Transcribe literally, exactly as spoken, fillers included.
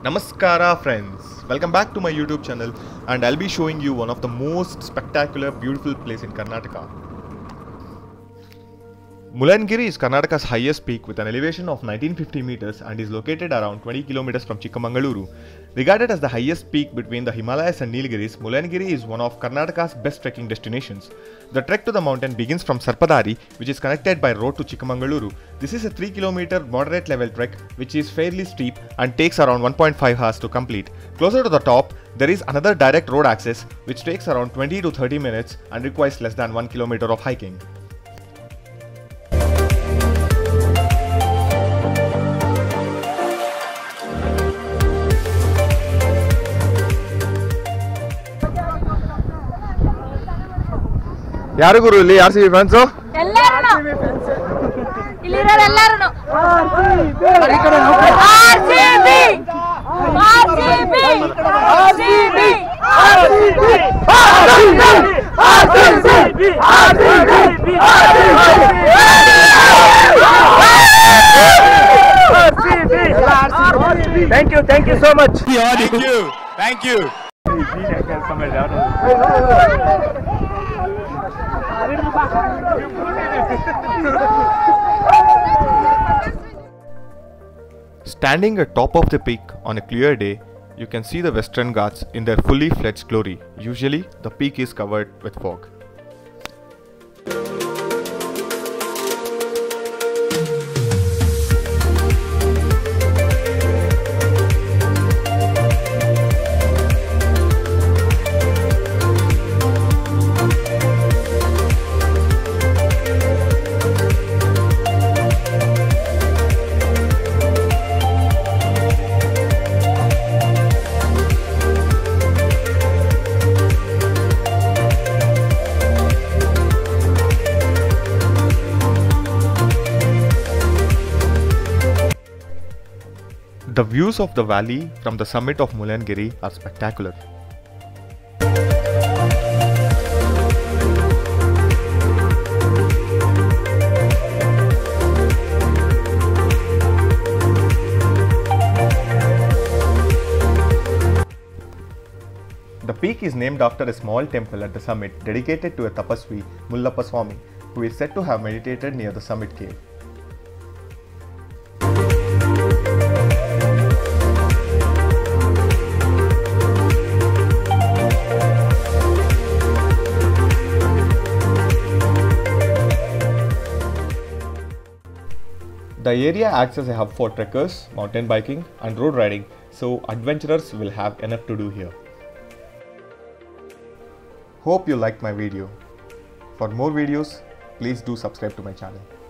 Namaskara friends, welcome back to my YouTube channel, and I'll be showing you one of the most spectacular beautiful place in Karnataka. Mullayanagiri is Karnataka's highest peak with an elevation of nineteen fifty meters and is located around twenty kilometers from Chikmagaluru. Regarded as the highest peak between the Himalayas and Nilgiris, Mullayanagiri is one of Karnataka's best trekking destinations. The trek to the mountain begins from Sarpadari, which is connected by road to Chikmagaluru. This is a three kilometer moderate level trek which is fairly steep and takes around one point five hours to complete. Closer to the top, there is another direct road access which takes around twenty to thirty minutes and requires less than one kilometer of hiking. ಯಾರು ಗುರು ಇಲ್ಲಿ R C B fans ಎಲ್ಲರೂ ಇಲ್ಲಿರೋ ಎಲ್ಲರೂ RCB RCB RCB RCB RCB RCB RCB Thank you, thank you so much. Thank you, thank you. Standing at top of the peak on a clear day, you can see the Western Ghats in their fully fledged glory. Usually, the peak is covered with fog. The views of the valley from the summit of Mullayanagiri are spectacular. The peak is named after a small temple at the summit dedicated to a tapasvi, Mullappa Swami, who is said to have meditated near the summit cave. The area acts as a hub for trekkers, mountain biking and road riding, so adventurers will have enough to do here. Hope you liked my video. For more videos, please do subscribe to my channel.